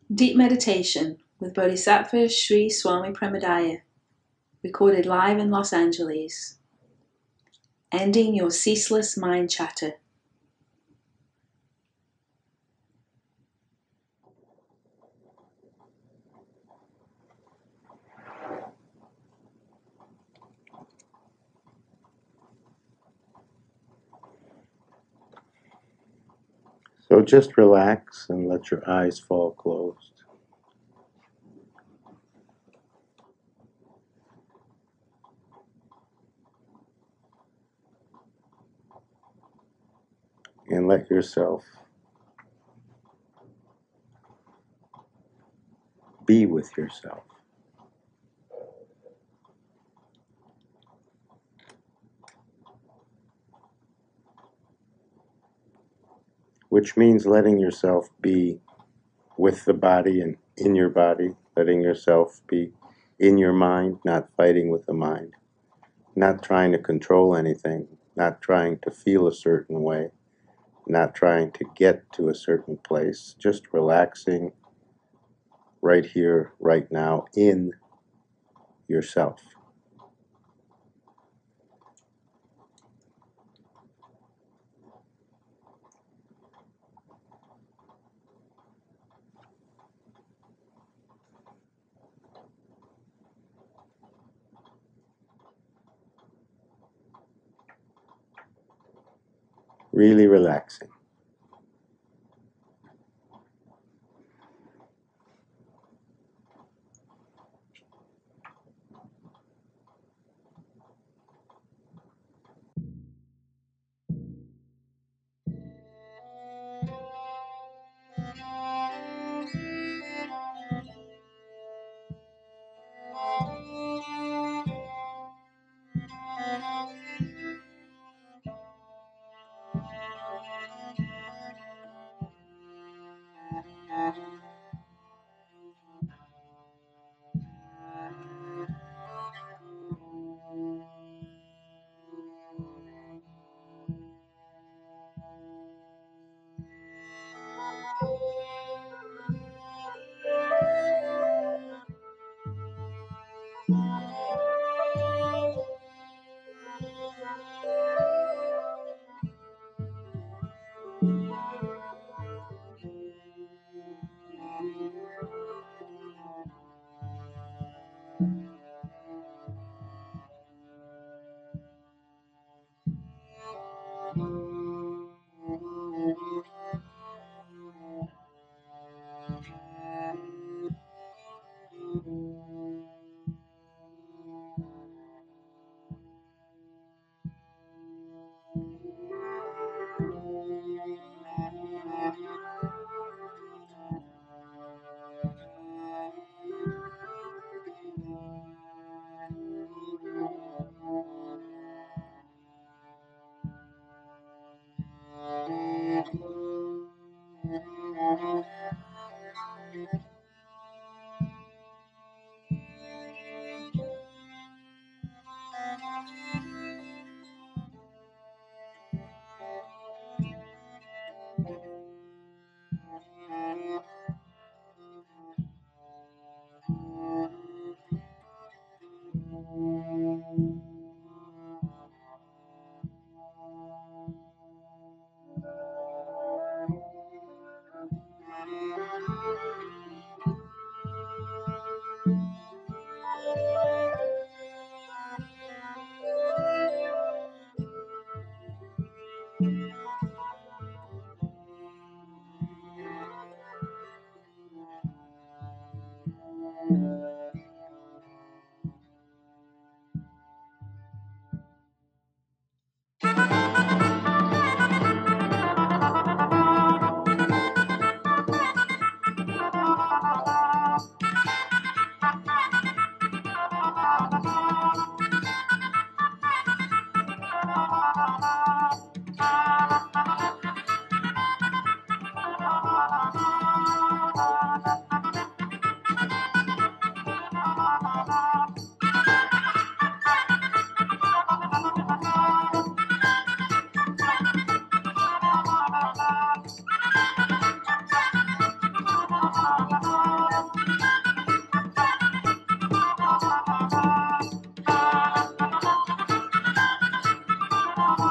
Deep Meditation with Bodhisattva Sri Swami Premodaya, recorded live in Los Angeles. Ending your ceaseless mind chatter. So just relax and let your eyes fall closed. And let yourself be with yourself. Which means letting yourself be with the body and in your body, letting yourself be in your mind, not fighting with the mind, not trying to control anything, not trying to feel a certain way, not trying to get to a certain place, just relaxing right here, right now, in yourself. Really relaxing.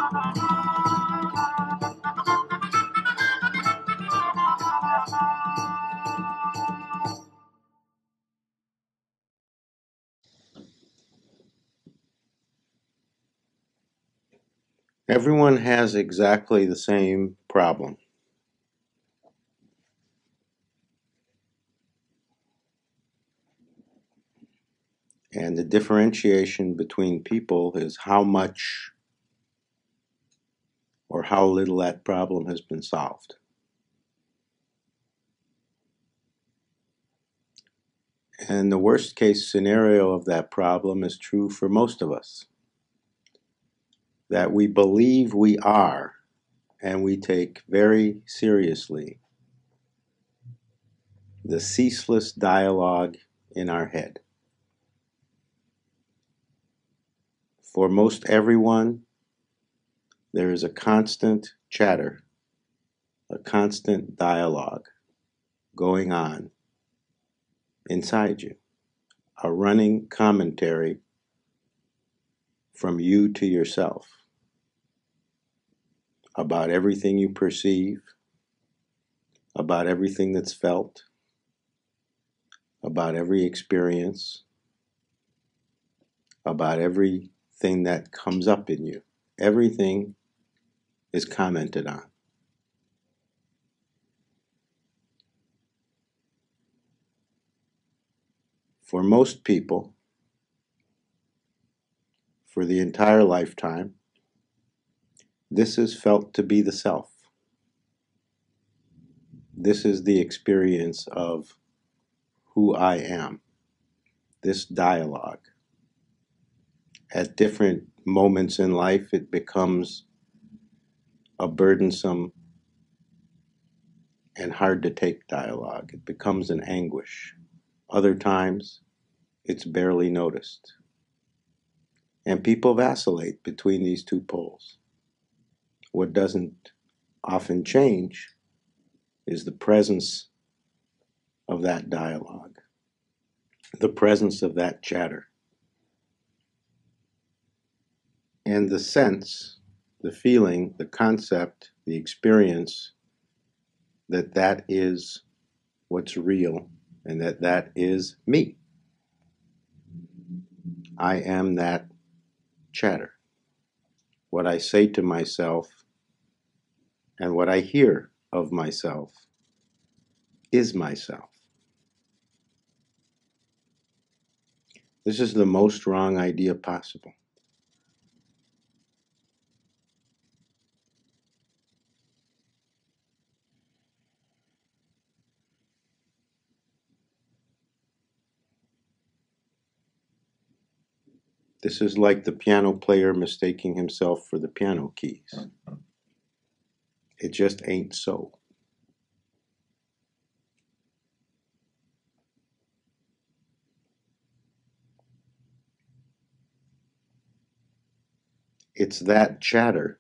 Everyone has exactly the same problem. And the differentiation between people is how much or how little that problem has been solved. And the worst case scenario of that problem is true for most of us. That we believe we are, and we take very seriously the ceaseless dialogue in our head. For most everyone, there is a constant chatter, a constant dialogue going on inside you, a running commentary from you to yourself about everything you perceive, about everything that's felt, about every experience, about everything that comes up in you. Everything is commented on. For most people, for the entire lifetime, this is felt to be the self. This is the experience of who I am, this dialogue. At different moments in life, it becomes a burdensome and hard to take dialogue. It becomes an anguish. Other times, it's barely noticed. And people vacillate between these two poles. What doesn't often change is the presence of that dialogue, the presence of that chatter, and the sense, the feeling, the concept, the experience that that is what's real and that that is me. I am that chatter. What I say to myself and what I hear of myself is myself. This is the most wrong idea possible. This is like the piano player mistaking himself for the piano keys. It just ain't so. It's that chatter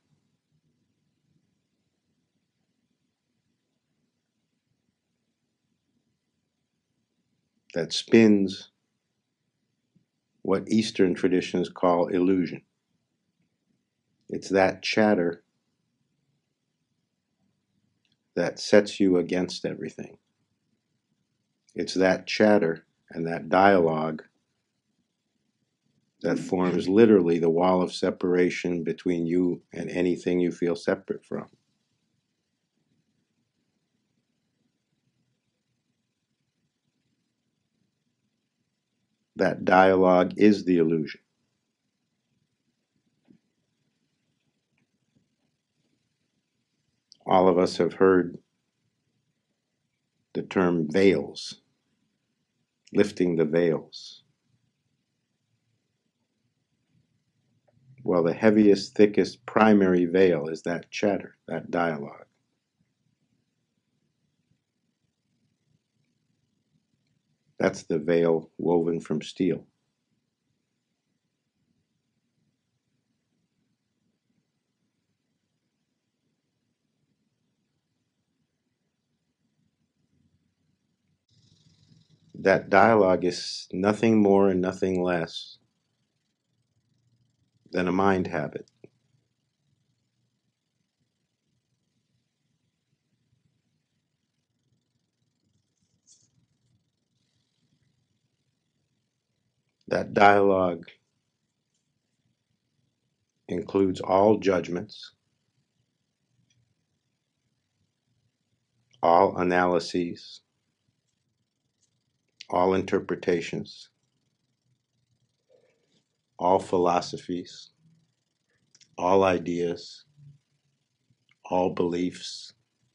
that spins what Eastern traditions call illusion. It's that chatter that sets you against everything. It's that chatter and that dialogue that forms literally the wall of separation between you and anything you feel separate from. That dialogue is the illusion. All of us have heard the term veils, lifting the veils. Well, the heaviest, thickest primary veil is that chatter, that dialogue. That's the veil woven from steel. That dialogue is nothing more and nothing less than a mind habit. That dialogue includes all judgments, all analyses, all interpretations, all philosophies, all ideas, all beliefs,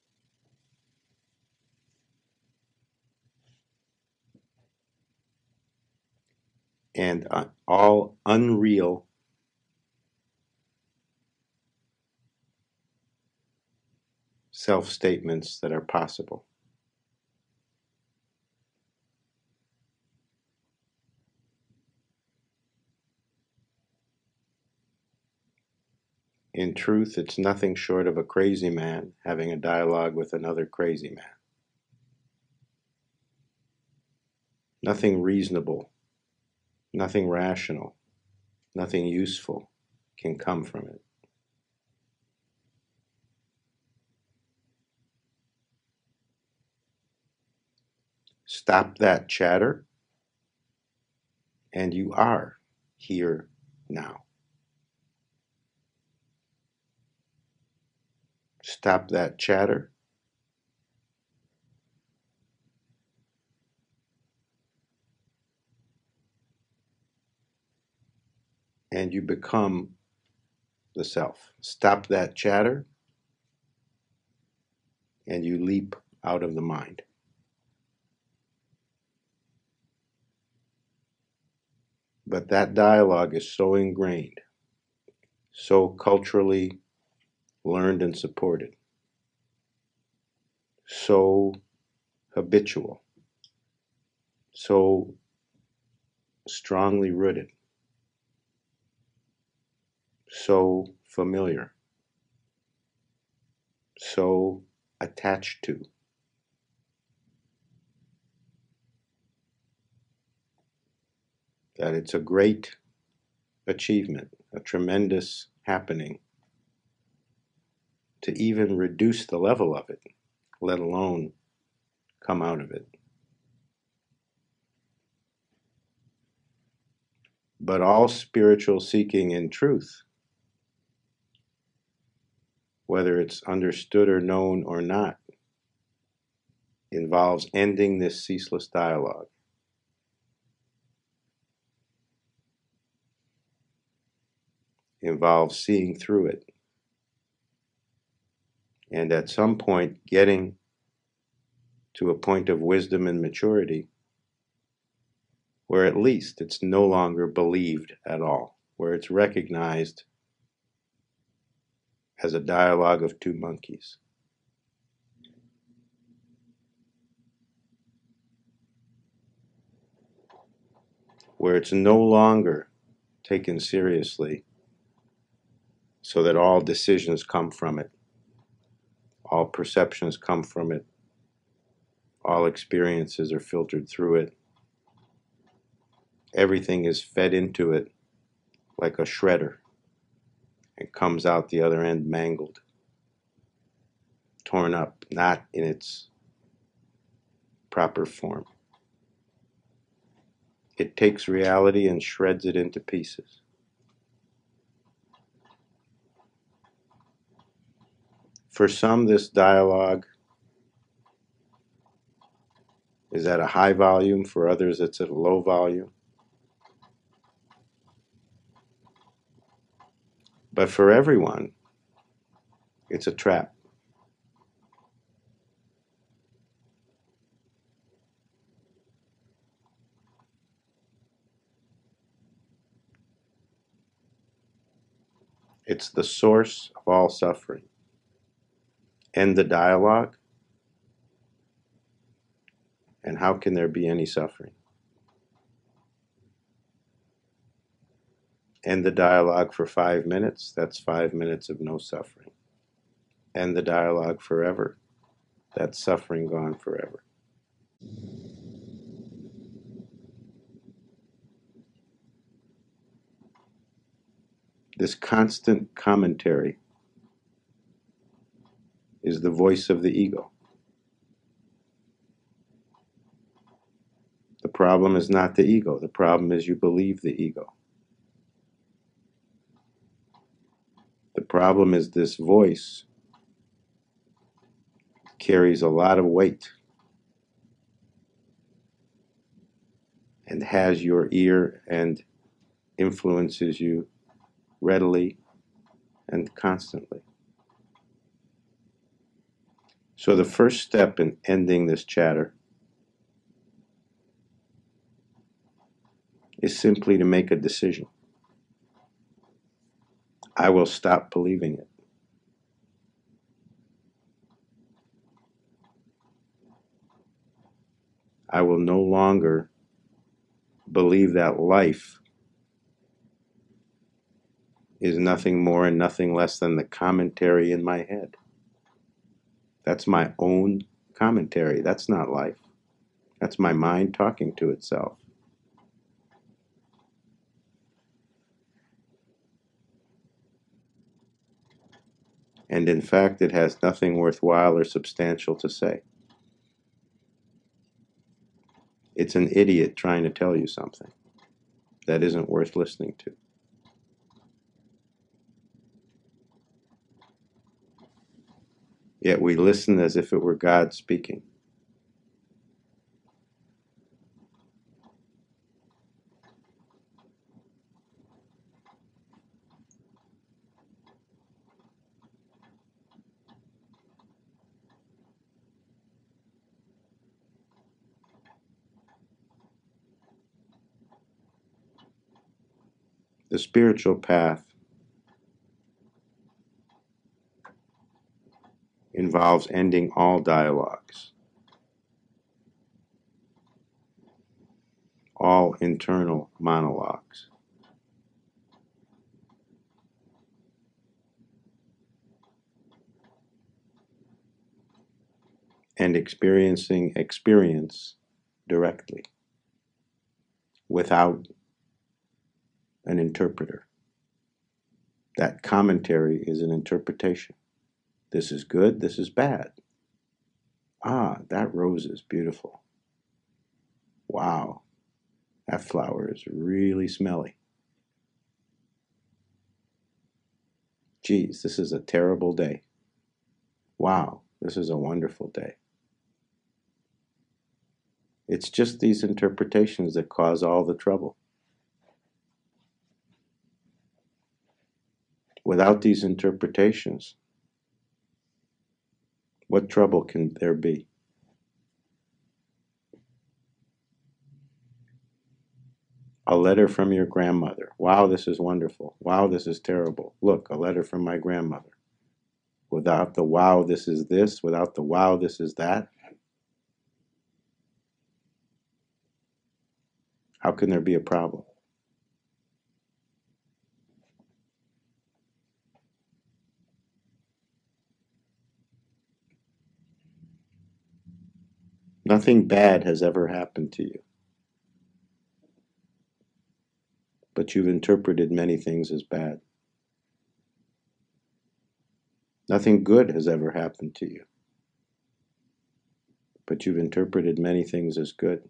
and all unreal self-statements that are possible. In truth, it's nothing short of a crazy man having a dialogue with another crazy man. Nothing reasonable, nothing rational, nothing useful can come from it. Stop that chatter, and you are here now. Stop that chatter, and you become the self. Stop that chatter, and you leap out of the mind. But that dialogue is so ingrained, so culturally learned and supported, so habitual, so strongly rooted, so familiar, so attached to, that it's a great achievement, a tremendous happening to even reduce the level of it, let alone come out of it. But all spiritual seeking in truth, whether it's understood or known or not, involves ending this ceaseless dialogue. Involves seeing through it. And at some point, getting to a point of wisdom and maturity where at least it's no longer believed at all, where it's recognized as a dialogue of two monkeys. Where it's no longer taken seriously so that all decisions come from it, all perceptions come from it, all experiences are filtered through it. Everything is fed into it like a shredder and comes out the other end mangled, torn up, not in its proper form. It takes reality and shreds it into pieces. For some, this dialogue is at a high volume. For others, it's at a low volume. But for everyone, it's a trap. It's the source of all suffering. End the dialogue, and how can there be any suffering? End the dialogue for 5 minutes, that's 5 minutes of no suffering. End the dialogue forever, that's suffering gone forever. This constant commentary is the voice of the ego. The problem is not the ego. The problem is you believe the ego. The problem is this voice carries a lot of weight and has your ear and influences you readily and constantly. So the first step in ending this chatter is simply to make a decision. I will stop believing it. I will no longer believe that life is nothing more and nothing less than the commentary in my head. That's my own commentary. That's not life. That's my mind talking to itself. And in fact, it has nothing worthwhile or substantial to say. It's an idiot trying to tell you something that isn't worth listening to. Yet we listen as if it were God speaking. The spiritual path involves ending all dialogues, all internal monologues. And experiencing experience directly, without an interpreter. That commentary is an interpretation. This is good, this is bad. Ah, that rose is beautiful. Wow, that flower is really smelly. Geez, this is a terrible day. Wow, this is a wonderful day. It's just these interpretations that cause all the trouble. Without these interpretations, what trouble can there be? A letter from your grandmother. Wow, this is wonderful. Wow, this is terrible. Look, a letter from my grandmother. Without the wow, this is this. Without the wow, this is that. How can there be a problem? Nothing bad has ever happened to you. But you've interpreted many things as bad. Nothing good has ever happened to you. But you've interpreted many things as good.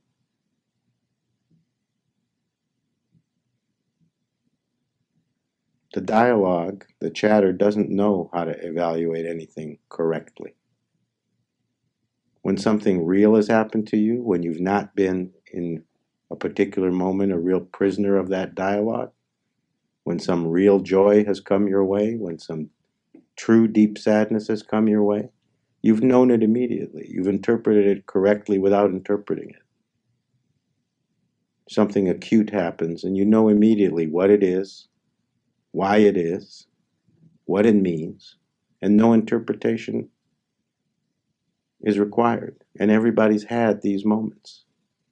The dialogue, the chatter, doesn't know how to evaluate anything correctly. When something real has happened to you, when you've not been in a particular moment a real prisoner of that dialogue, when some real joy has come your way, when some true deep sadness has come your way, you've known it immediately. You've interpreted it correctly without interpreting it. Something acute happens and you know immediately what it is, why it is, what it means, and no interpretation is required. And everybody's had these moments.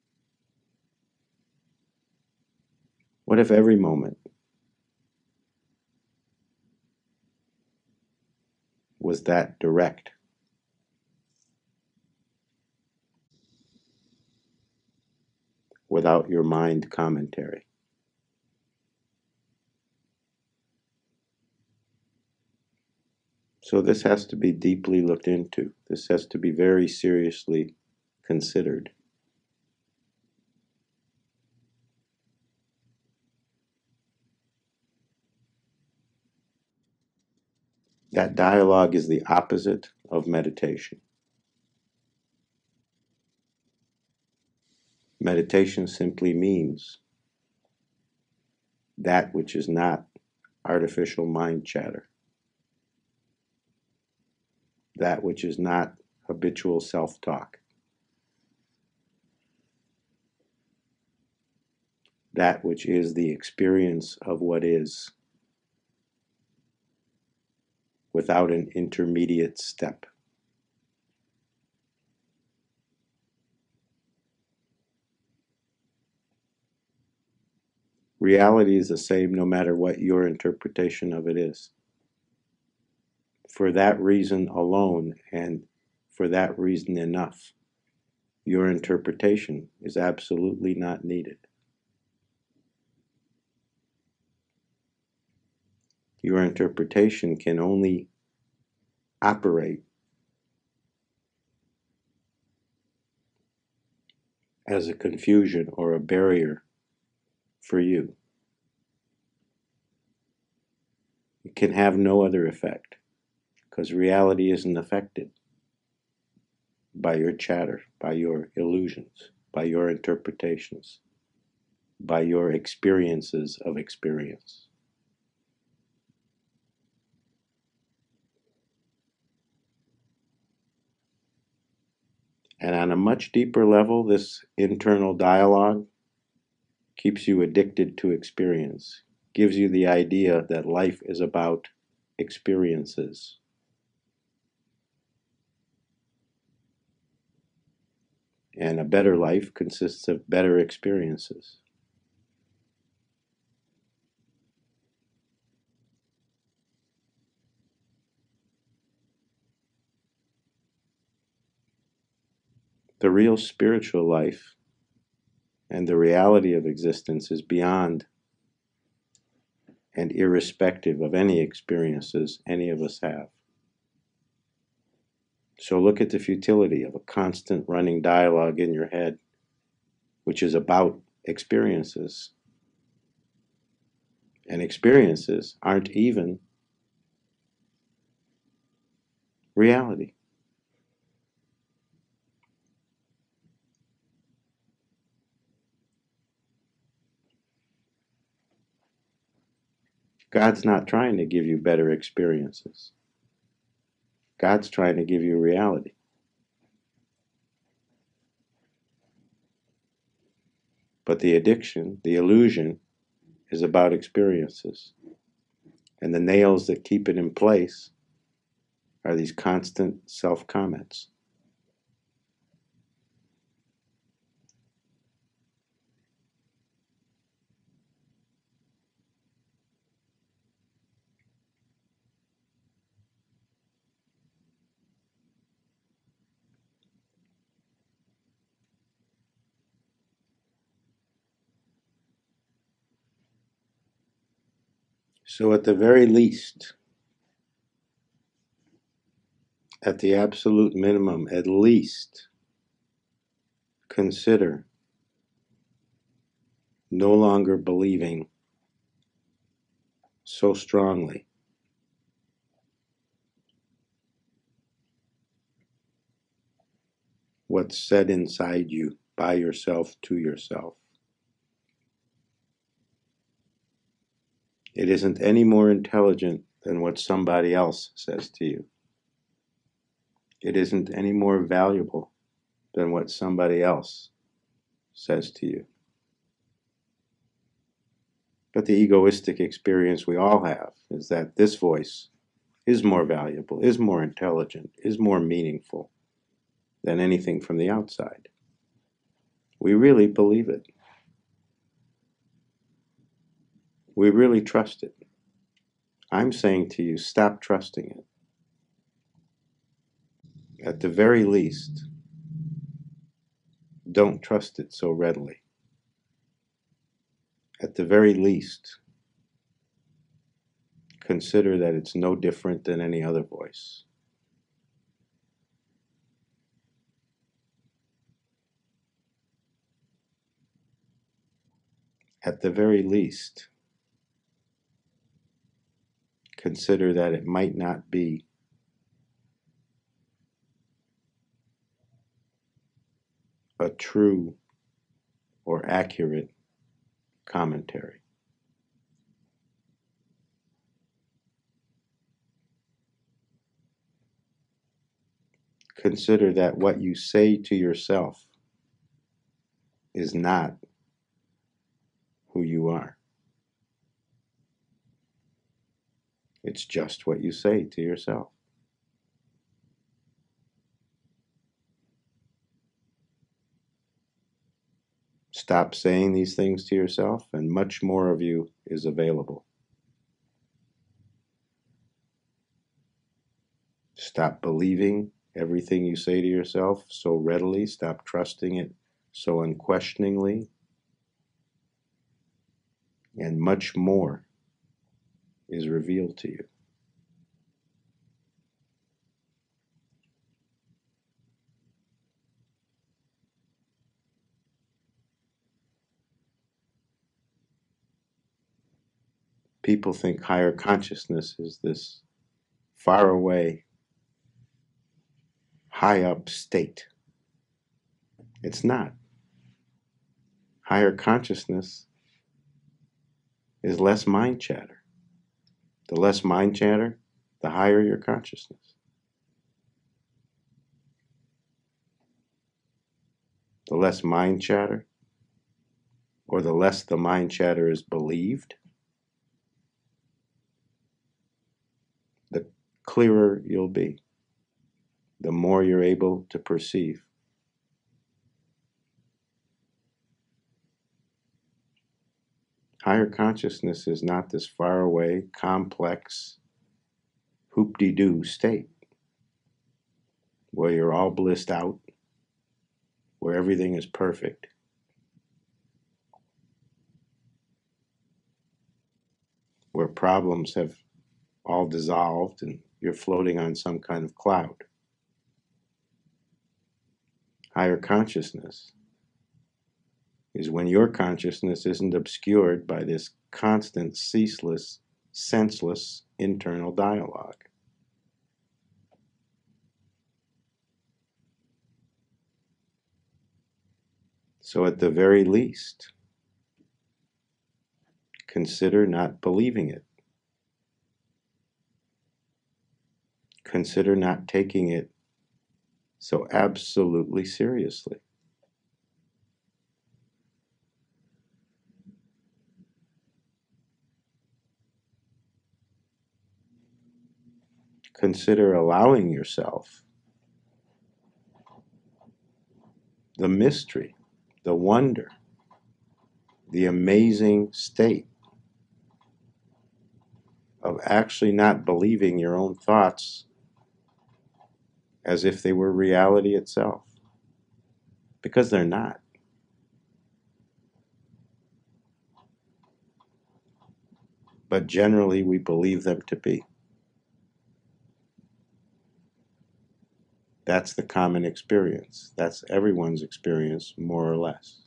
What if every moment was that direct? Without your mind commentary. So this has to be deeply looked into. This has to be very seriously considered. That dialogue is the opposite of meditation. Meditation simply means that which is not artificial mind chatter, that which is not habitual self-talk, that which is the experience of what is without an intermediate step. Reality is the same no matter what your interpretation of it is. For that reason alone, and for that reason enough, your interpretation is absolutely not needed. Your interpretation can only operate as a confusion or a barrier for you. It can have no other effect, because reality isn't affected by your chatter, by your illusions, by your interpretations, by your experiences of experience. And on a much deeper level, this internal dialogue keeps you addicted to experience, gives you the idea that life is about experiences. And a better life consists of better experiences. The real spiritual life and the reality of existence is beyond and irrespective of any experiences any of us have. So look at the futility of a constant running dialogue in your head, which is about experiences. And experiences aren't even reality. God's not trying to give you better experiences. God's trying to give you reality. But the addiction, the illusion, is about experiences. And the nails that keep it in place are these constant self-comments. So at the very least, at the absolute minimum, at least consider no longer believing so strongly what's said inside you by yourself to yourself. It isn't any more intelligent than what somebody else says to you. It isn't any more valuable than what somebody else says to you. But the egoistic experience we all have is that this voice is more valuable, is more intelligent, is more meaningful than anything from the outside. We really believe it. We really trust it. I'm saying to you, stop trusting it. At the very least, don't trust it so readily. At the very least, consider that it's no different than any other voice. At the very least, consider that it might not be a true or accurate commentary. Consider that what you say to yourself is not who you are. It's just what you say to yourself. Stop saying these things to yourself, and much more of you is available. Stop believing everything you say to yourself so readily. Stop trusting it so unquestioningly. And much more is revealed to you. People think higher consciousness is this far away, high up state. It's not. Higher consciousness is less mind chatter. The less mind chatter, the higher your consciousness. The less mind chatter, or the less the mind chatter is believed, the clearer you'll be, the more you're able to perceive. Higher consciousness is not this faraway, complex, hoop-de-doo state where you're all blissed out, where everything is perfect. Where problems have all dissolved and you're floating on some kind of cloud. Higher consciousness is when your consciousness isn't obscured by this constant, ceaseless, senseless internal dialogue. So at the very least, consider not believing it. Consider not taking it so absolutely seriously. Consider allowing yourself the mystery, the wonder, the amazing state of actually not believing your own thoughts as if they were reality itself. Because they're not. But generally we believe them to be. That's the common experience. That's everyone's experience, more or less.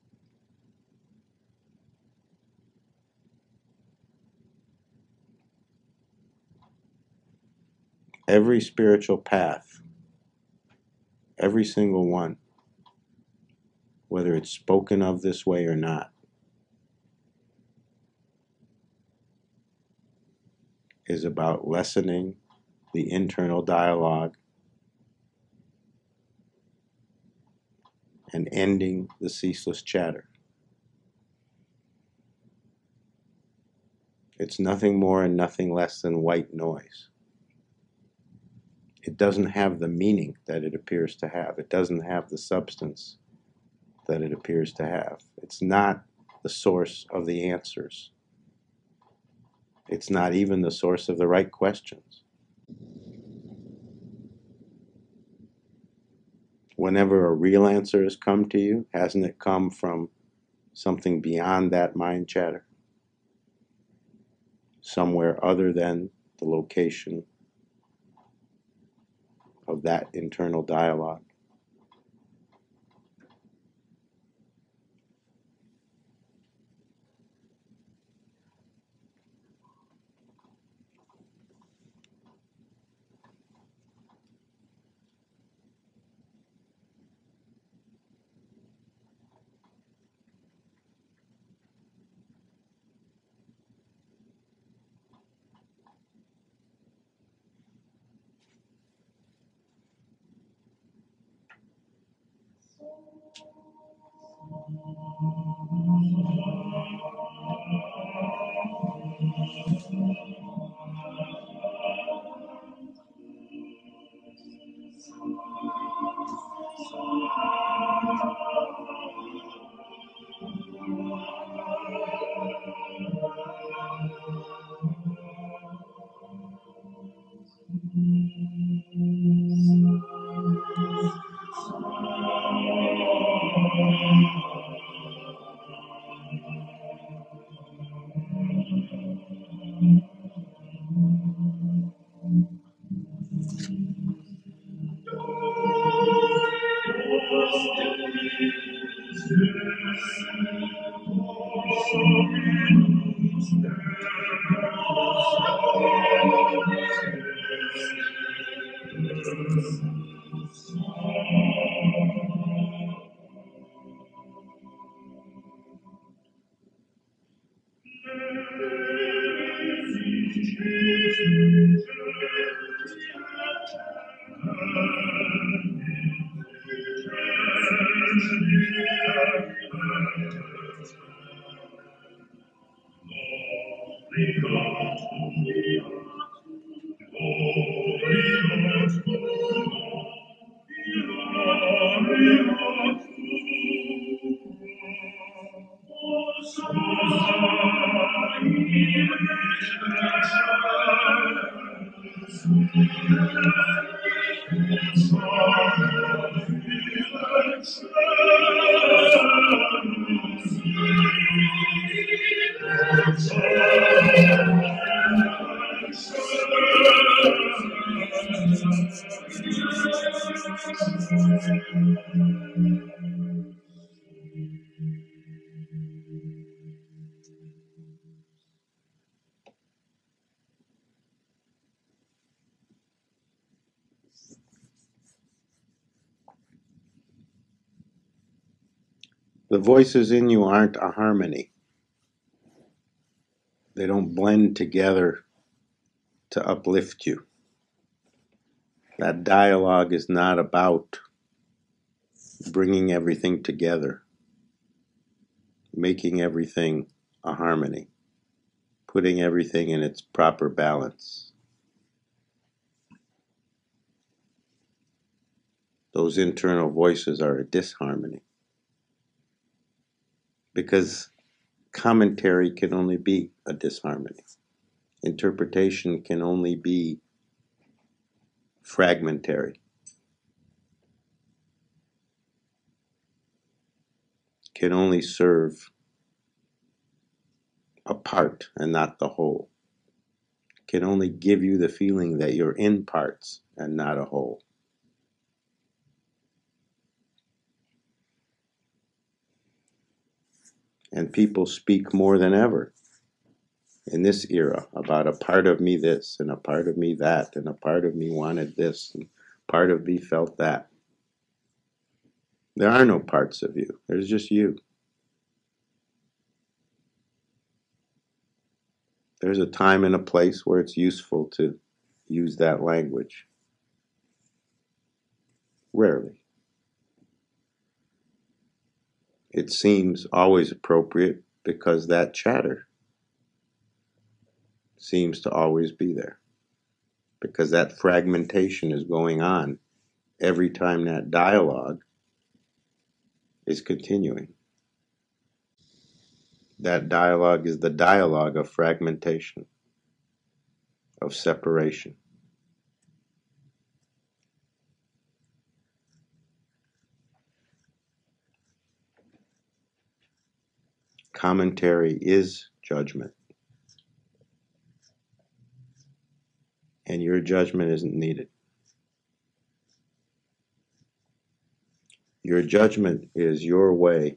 Every spiritual path, every single one, whether it's spoken of this way or not, is about lessening the internal dialogue and ending the ceaseless chatter. It's nothing more and nothing less than white noise. It doesn't have the meaning that it appears to have. It doesn't have the substance that it appears to have. It's not the source of the answers. It's not even the source of the right questions. Whenever a real answer has come to you, hasn't it come from something beyond that mind chatter? Somewhere other than the location of that internal dialogue. The voices in you aren't a harmony. They don't blend together to uplift you. That dialogue is not about bringing everything together, making everything a harmony, putting everything in its proper balance. Those internal voices are a disharmony. Because commentary can only be a disharmony. Interpretation can only be fragmentary. Can only serve a part and not the whole. Can only give you the feeling that you're in parts and not a whole. And people speak more than ever in this era about a part of me this and a part of me that and a part of me wanted this and part of me felt that. There are no parts of you. There's just you. There's a time and a place where it's useful to use that language. Rarely. It seems always appropriate because that chatter seems to always be there. Because that fragmentation is going on every time that dialogue is continuing. That dialogue is the dialogue of fragmentation, of separation. Commentary is judgment. And your judgment isn't needed. Your judgment is your way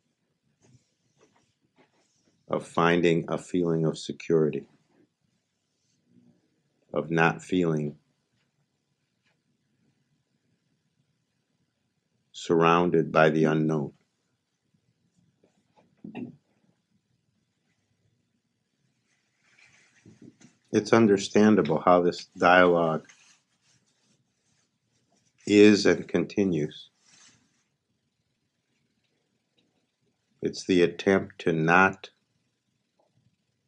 of finding a feeling of security, of not feeling surrounded by the unknown. It's understandable how this dialogue is and continues. It's the attempt to not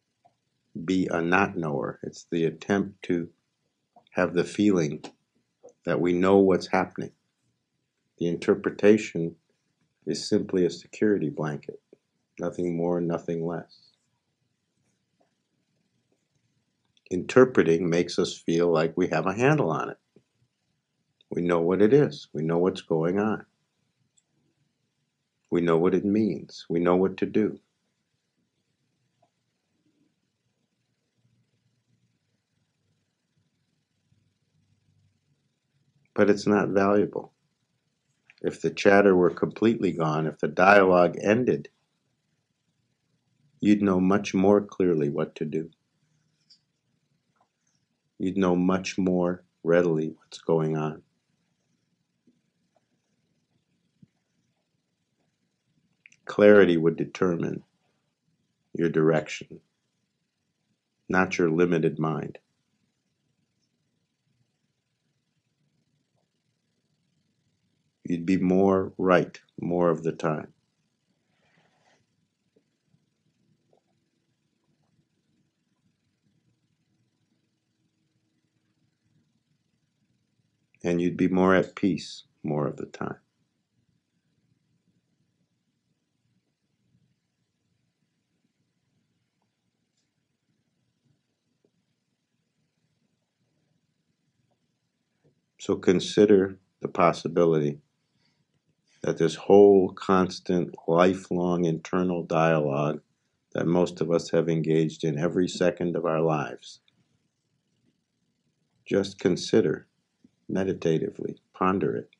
be a not knower. It's the attempt to have the feeling that we know what's happening. The interpretation is simply a security blanket, nothing more, nothing less. Interpreting makes us feel like we have a handle on it. We know what it is. We know what's going on. We know what it means. We know what to do. But it's not valuable. If the chatter were completely gone, if the dialogue ended, you'd know much more clearly what to do. You'd know much more readily what's going on. Clarity would determine your direction, not your limited mind. You'd be more right more of the time. And you'd be more at peace more of the time. So consider the possibility that this whole constant, lifelong internal dialogue that most of us have engaged in every second of our lives, just consider meditatively, ponder it,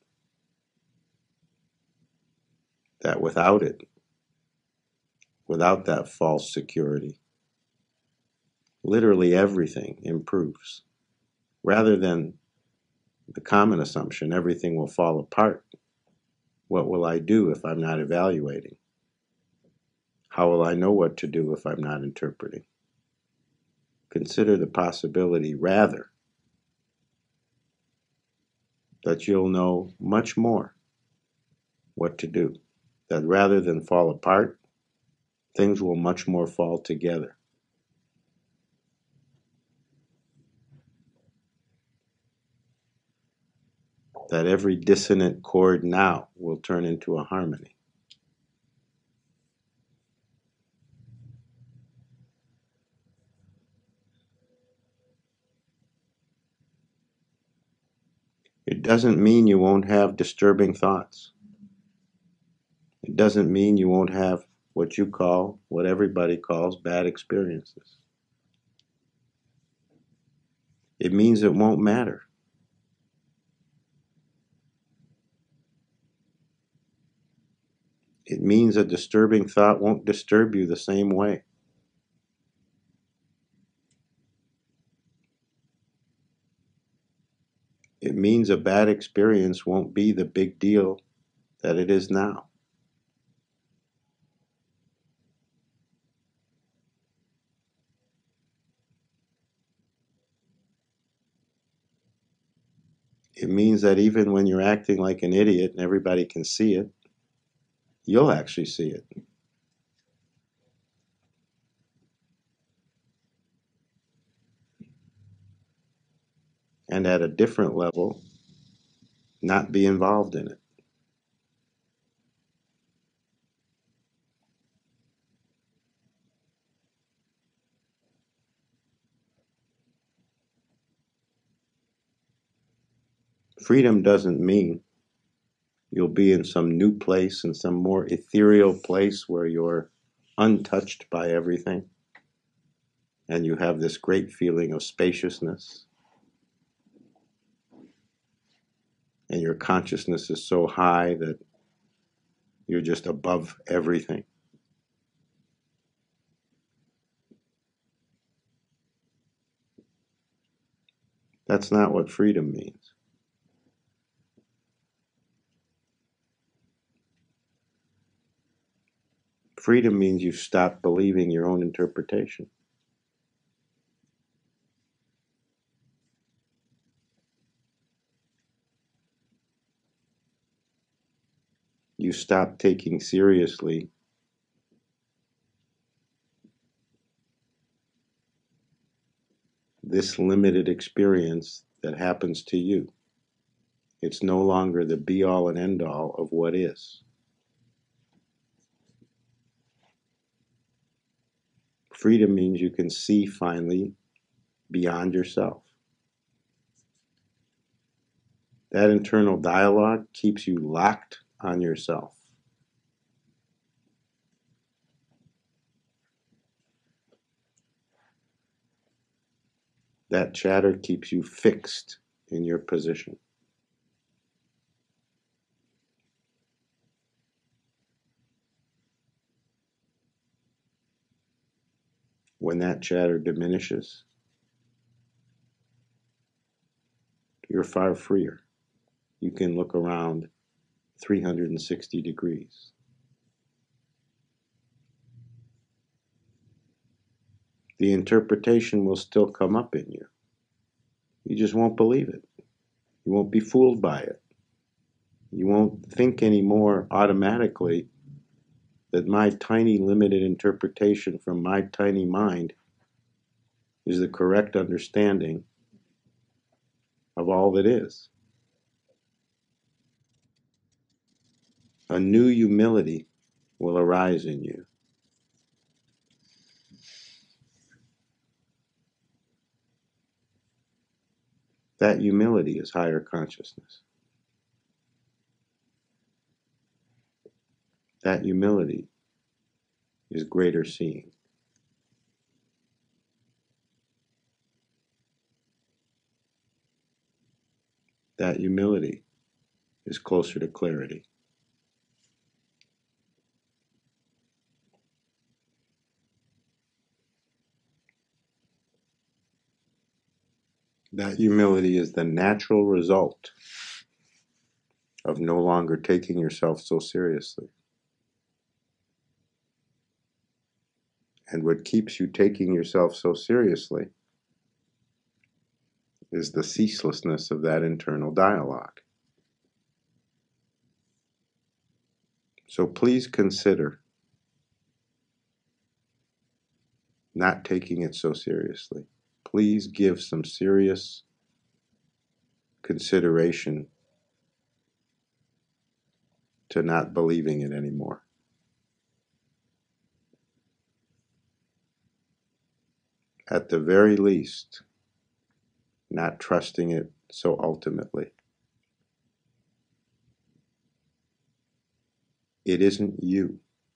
that without it, without that false security, literally everything improves. Rather than the common assumption, everything will fall apart. What will I do if I'm not evaluating? How will I know what to do if I'm not interpreting? Consider the possibility, rather, that you'll know much more what to do. That rather than fall apart, things will much more fall together. That every dissonant chord now will turn into a harmony. It doesn't mean you won't have disturbing thoughts. It doesn't mean you won't have what you call, what everybody calls, bad experiences. It means it won't matter. It means a disturbing thought won't disturb you the same way. It means a bad experience won't be the big deal that it is now. It means that even when you're acting like an idiot and everybody can see it, you'll actually see it. And at a different level, not be involved in it. Freedom doesn't mean you'll be in some new place, in some more ethereal place where you're untouched by everything and you have this great feeling of spaciousness and your consciousness is so high that you're just above everything. That's not what freedom means. Freedom means you stop believing your own interpretation. You stop taking seriously this limited experience that happens to you. It's no longer the be-all and end-all of what is. Freedom means you can see finally beyond yourself. That internal dialogue keeps you locked on yourself. That chatter keeps you fixed in your position. When that chatter diminishes, you're far freer. You can look around 360 degrees. The interpretation will still come up in you. You just won't believe it. You won't be fooled by it. You won't think anymore automatically that my tiny limited interpretation from my tiny mind is the correct understanding of all that is. A new humility will arise in you. That humility is higher consciousness. That humility is greater seeing. That humility is closer to clarity. That humility is the natural result of no longer taking yourself so seriously. And what keeps you taking yourself so seriously is the ceaselessness of that internal dialogue. So please consider not taking it so seriously. Please give some serious consideration to not believing it anymore. At the very least, not trusting it so ultimately. It isn't you.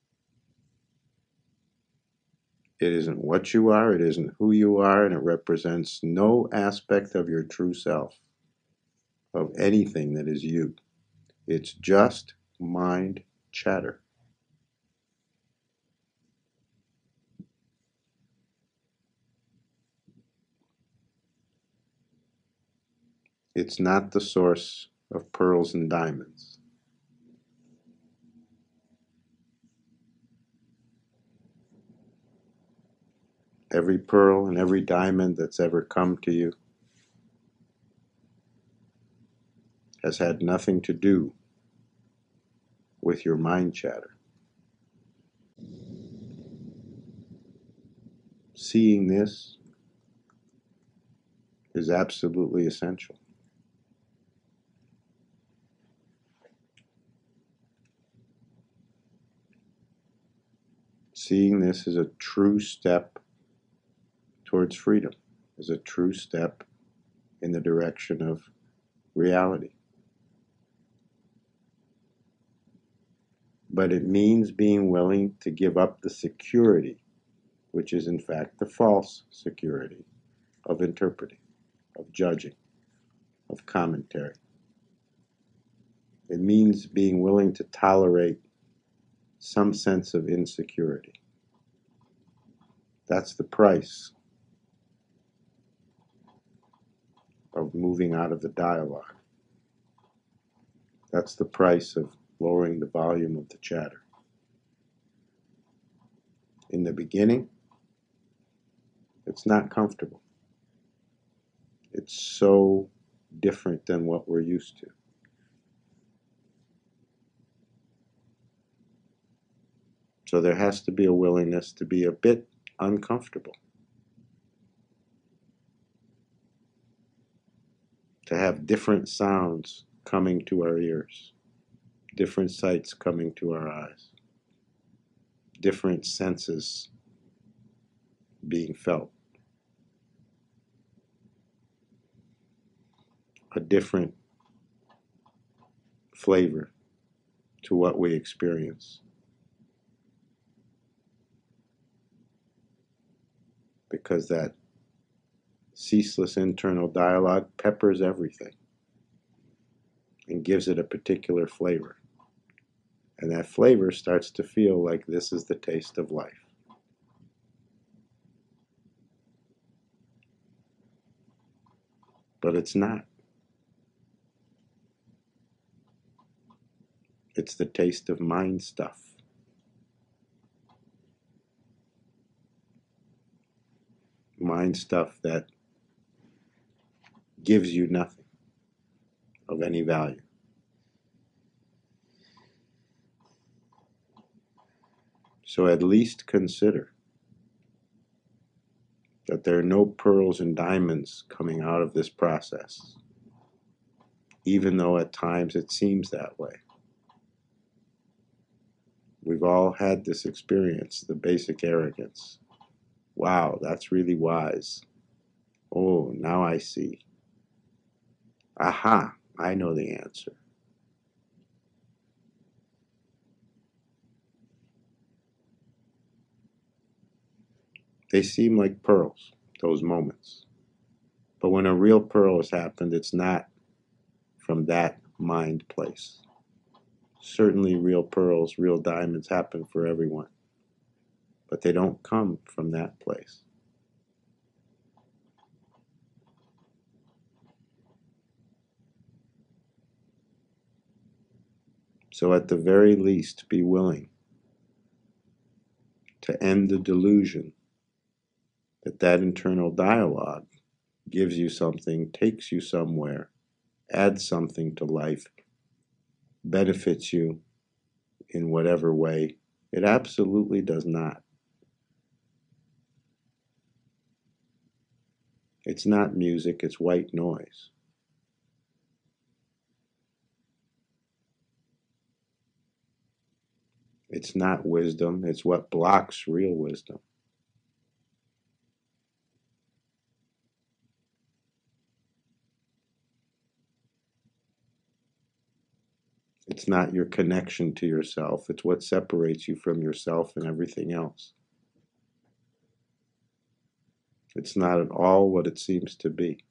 It isn't what you are, it isn't who you are, and it represents no aspect of your true self, of anything that is you. It's just mind chatter. It's not the source of pearls and diamonds. Every pearl and every diamond that's ever come to you has had nothing to do with your mind chatter. Seeing this is absolutely essential. Seeing this is a true step towards freedom, is a true step in the direction of reality. But it means being willing to give up the security, which is in fact the false security of interpreting, of judging, of commentary. It means being willing to tolerate some sense of insecurity. That's the price of moving out of the dialogue. That's the price of lowering the volume of the chatter. In the beginning, it's not comfortable. It's so different than what we're used to. So there has to be a willingness to be a bit uncomfortable, to have different sounds coming to our ears, different sights coming to our eyes, different senses being felt, a different flavor to what we experience. Because that ceaseless internal dialogue peppers everything and gives it a particular flavor. And that flavor starts to feel like this is the taste of life. But it's not. It's the taste of mind stuff. Mind stuff that gives you nothing of any value. So at least consider that there are no pearls and diamonds coming out of this process, even though at times it seems that way. We've all had this experience, the basic arrogance. Wow, that's really wise. Oh, now I see. Aha, I know the answer. They seem like pearls, those moments. But when a real pearl has happened, it's not from that mind place. Certainly real pearls, real diamonds happen for everyone, but they don't come from that place. So at the very least, be willing to end the delusion that that internal dialogue gives you something, takes you somewhere, adds something to life, benefits you in whatever way. It absolutely does not. It's not music, it's white noise. It's not wisdom, it's what blocks real wisdom. It's not your connection to yourself, it's what separates you from yourself and everything else. It's not at all what it seems to be.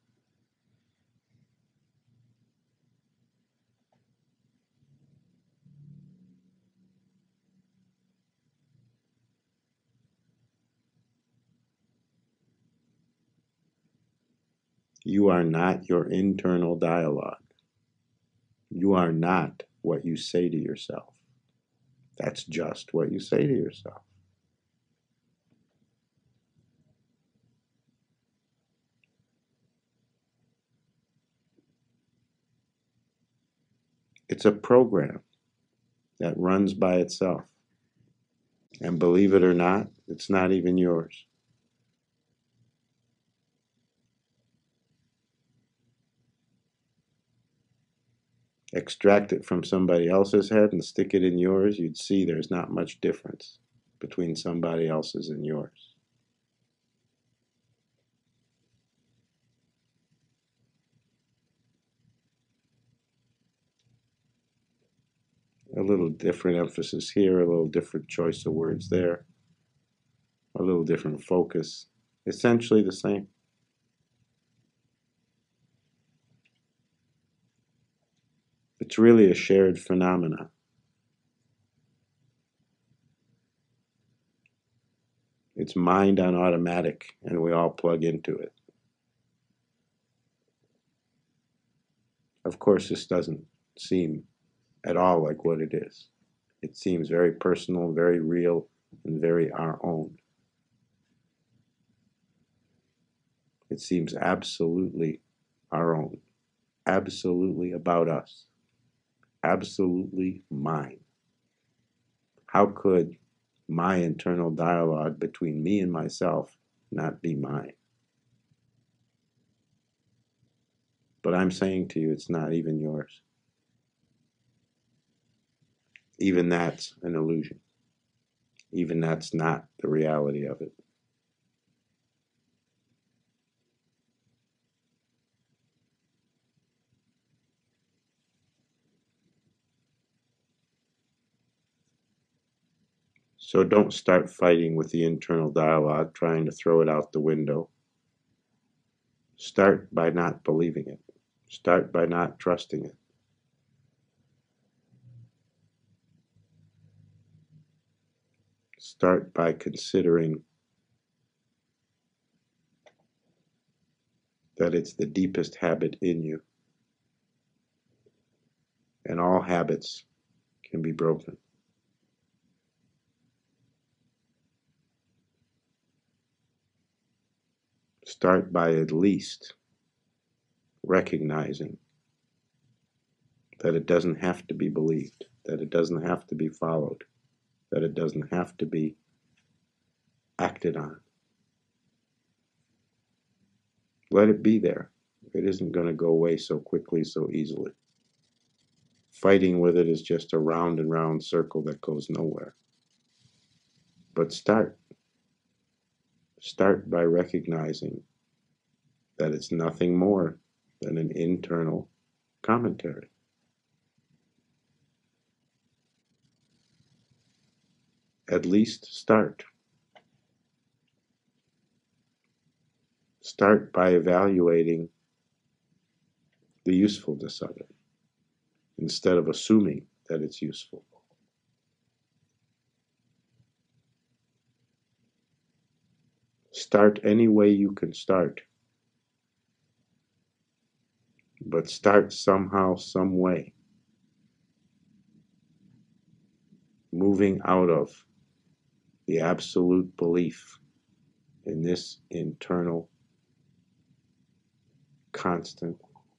You are not your internal dialogue. You are not what you say to yourself. That's just what you say to yourself. It's a program that runs by itself. And believe it or not, it's not even yours. Extract it from somebody else's head and stick it in yours, you'd see there's not much difference between somebody else's and yours. A little different emphasis here, a little different choice of words there, a little different focus. Essentially the same. It's really a shared phenomena. It's mind on automatic, and we all plug into it. Of course, this doesn't seem at all like what it is. It seems very personal, very real, and very our own. It seems absolutely our own, absolutely about us, absolutely mine. How could my internal dialogue between me and myself not be mine? But I'm saying to you, it's not even yours. even that's an illusion. Even that's not the reality of it. So don't start fighting with the internal dialogue, trying to throw it out the window. Start by not believing it. Start by not trusting it. Start by considering that it's the deepest habit in you. And all habits can be broken. Start by at least recognizing that it doesn't have to be believed, that it doesn't have to be followed, that it doesn't have to be acted on. Let it be there. It isn't going to go away so quickly, so easily. Fighting with it is just a round and round circle that goes nowhere. But start. Start by recognizing that it's nothing more than an internal commentary. At least start. Start by evaluating the usefulness of it instead of assuming that it's useful. Start any way you can start, but start somehow, some way, moving out of the absolute belief in this internal, constant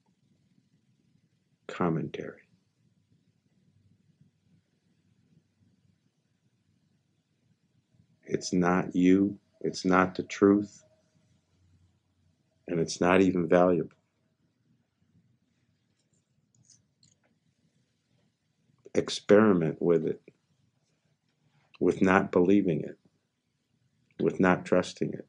commentary. It's not you, it's not the truth, and it's not even valuable. Experiment with it, with not believing it, with not trusting it.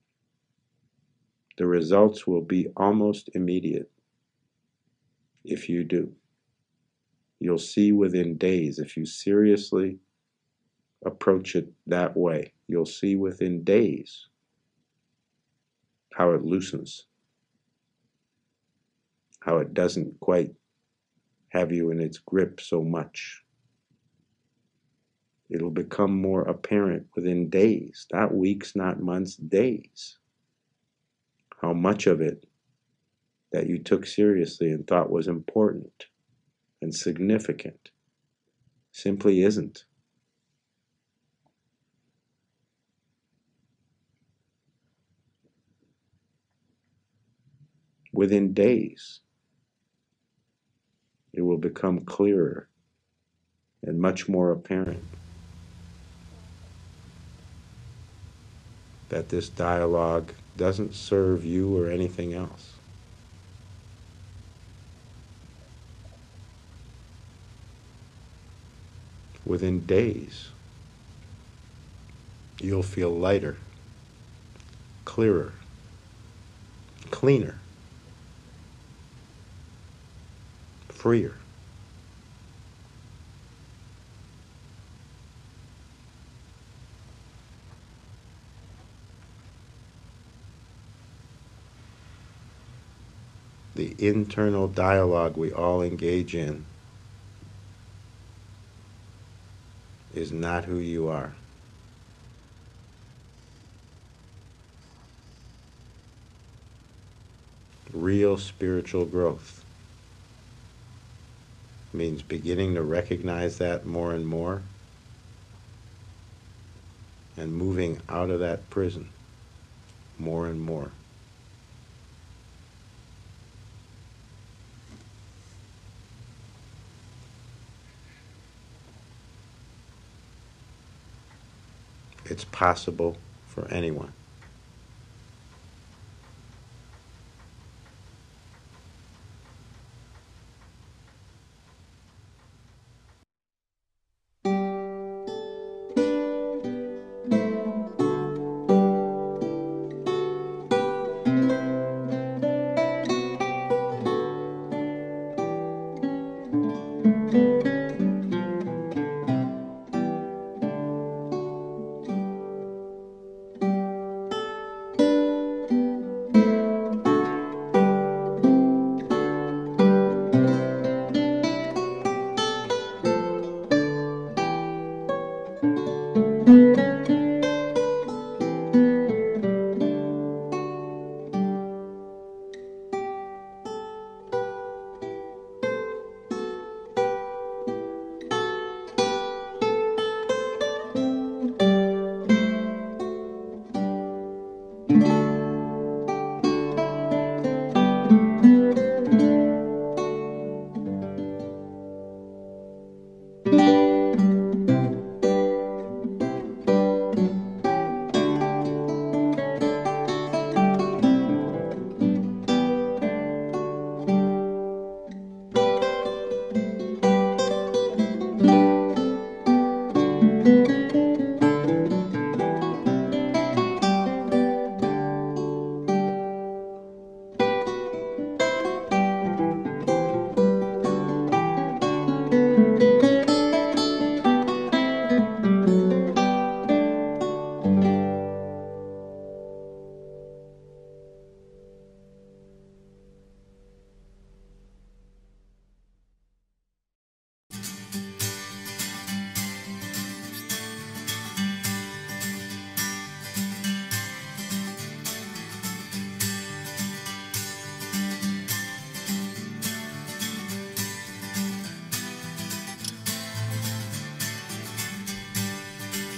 The results will be almost immediate if you do. You'll see within days, if you seriously approach it that way, you'll see within days how it loosens, how it doesn't quite have you in its grip so much. It'll become more apparent within days, not weeks, not months, days, how much of it that you took seriously and thought was important and significant simply isn't. Within days, it will become clearer and much more apparent that this dialogue doesn't serve you or anything else. Within days, you'll feel lighter, clearer, cleaner, freer. The internal dialogue we all engage in is not who you are. Real spiritual growth means beginning to recognize that more and more and moving out of that prison more and more. It's possible for anyone.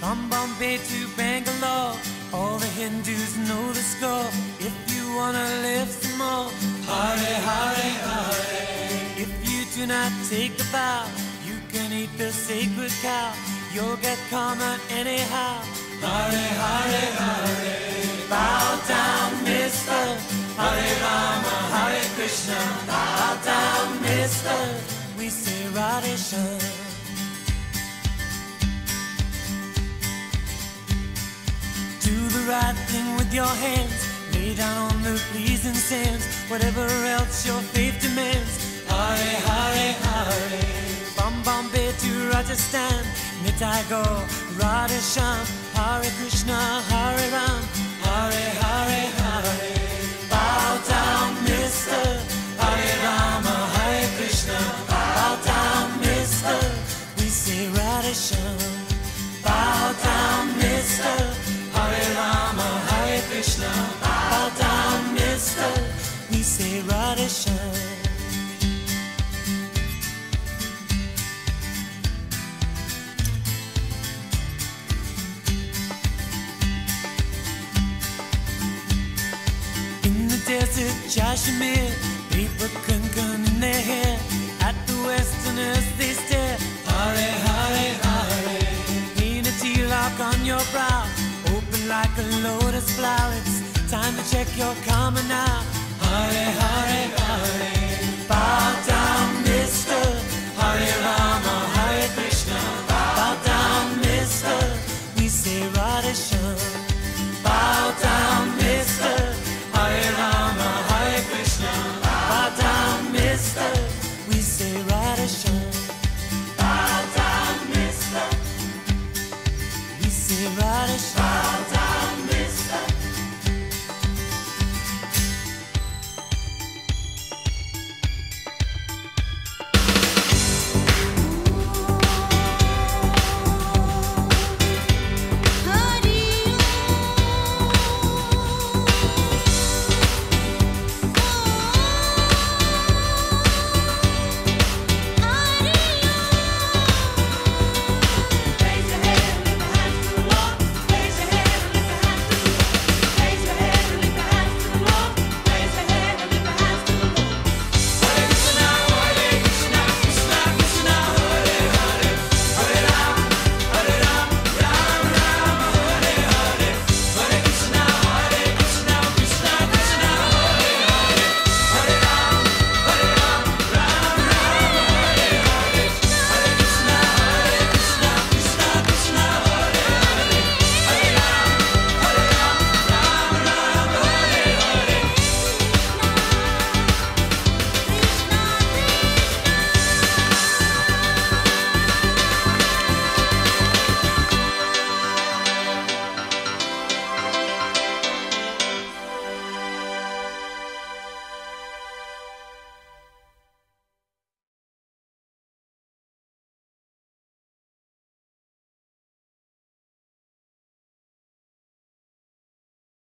From Bombay to Bangalore, all the Hindus know the score. If you wanna live some more, Hare Hare Hare. If you do not take the vow, you can eat the sacred cow. You'll get karma anyhow. Hare Hare Hare. Bow down, mister. Hare Rama, Hare Krishna. Bow down, mister. We say Radhe Shyam. Do the right thing with your hands. Lay down on the pleasing sands. Whatever else your faith demands. Hare Hare Hare. From Bombay to Rajasthan, Nitai go Radhe Shyam. Hare Krishna, Hare Ram. Hare Hare Hare. Bow down, mister. Hare Rama, Hare Krishna. Bow down, mister. We say Radhe Shyam. Bow down, mister. Hare Rama, Hare Krishna. Bow down, mister. We say Radhe Shyam. Desert Kashmir, paper kunkan in their hair. At the westerners they stare. Hare Hare Hare. Paint a tilak on your brow, open like a lotus flower. It's time to check your karma now. Hare Hare Hare. Bow down.